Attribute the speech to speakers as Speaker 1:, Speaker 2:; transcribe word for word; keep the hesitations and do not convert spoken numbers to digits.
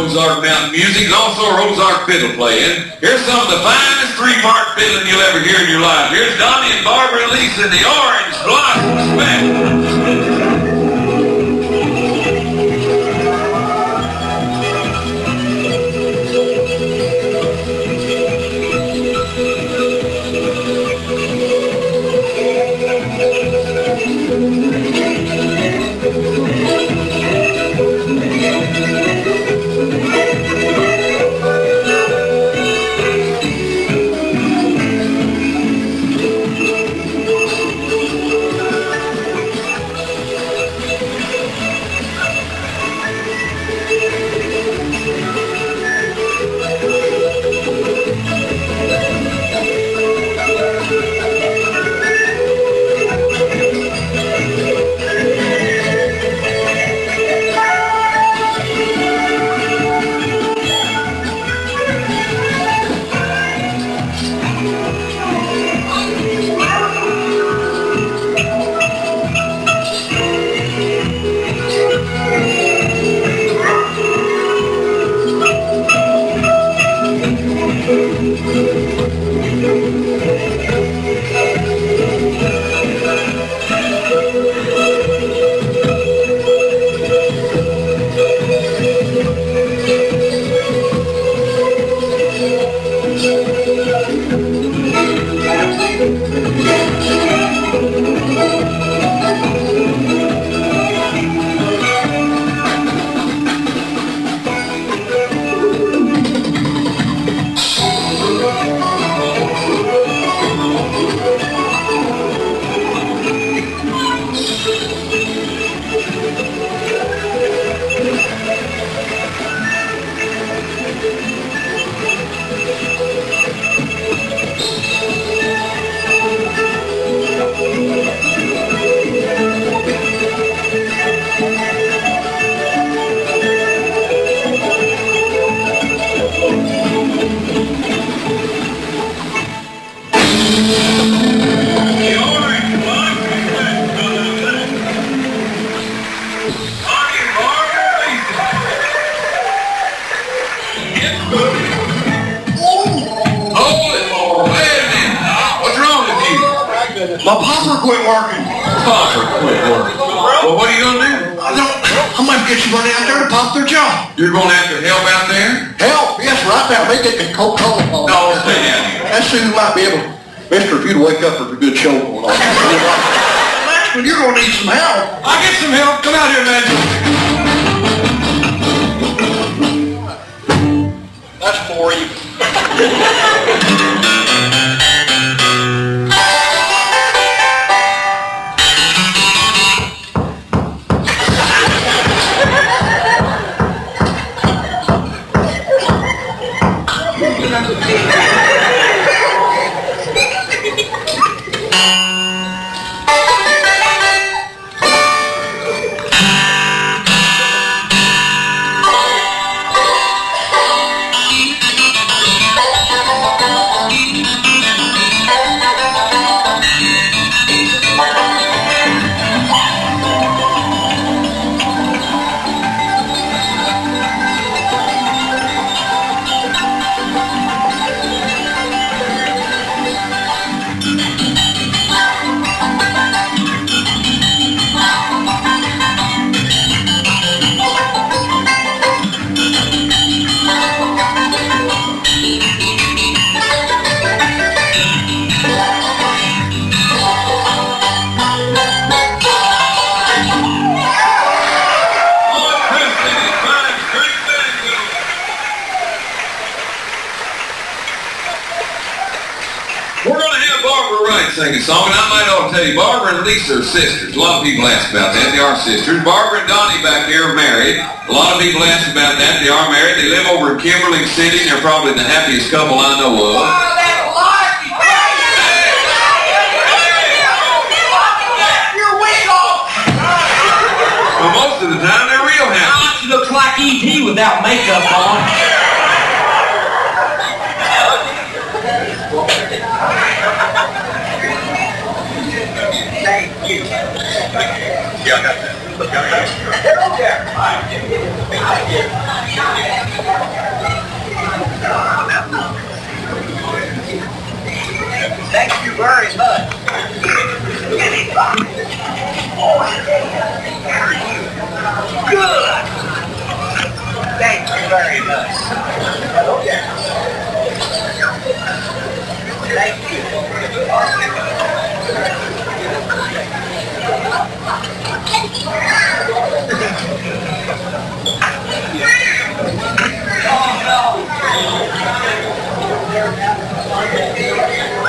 Speaker 1: Ozark Mountain music and also our Ozark fiddle playing. Here's some of the finest three-part fiddling you'll ever hear in your life. Here's Donnie and Barbara and Lisa in the Orange Blossom Band.
Speaker 2: My popper quit working.
Speaker 1: Popper quit working. Well, what are you going to do?
Speaker 2: I don't, I might get somebody out there to pop their jaw.
Speaker 1: You're going to have to help out there?
Speaker 2: Help? Yes, right now. They get me Coca-Cola.
Speaker 1: No, stay down here.
Speaker 2: That's who might be able to. Mister, if you'd wake up, there's a good show going on. Maxwell, you're going to need some help.
Speaker 1: I'll get some help. Come out here, man.
Speaker 2: That's for you.
Speaker 1: Sing a song, and I might ought to tell you, Barbara and Lisa are sisters. A lot of people ask about that. They are sisters. Barbara and Donnie back here are married. A lot of people ask about that. They are married. They live over in Kimberley City. They're probably the happiest couple I know of. Well, most of the time, they're real happy.
Speaker 3: She looks like E T without makeup on.
Speaker 4: Thank you. Yeah, I got that. Got that.
Speaker 3: very much. Okay. Thank you. Oh, no.